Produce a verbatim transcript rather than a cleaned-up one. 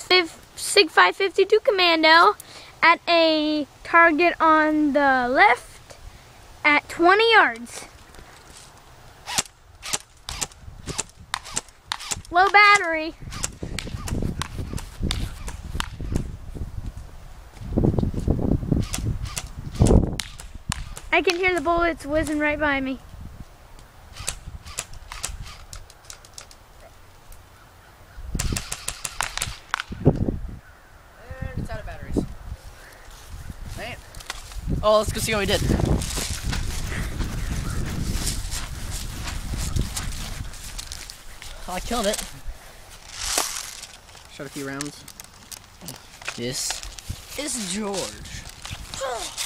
Sig five fifty-two Commando at a target on the left at twenty yards. Low battery. I can hear the bullets whizzing right by me. And it's out of batteries. Man. Oh, let's go see what we did. Oh, I killed it. Shot a few rounds. This is George.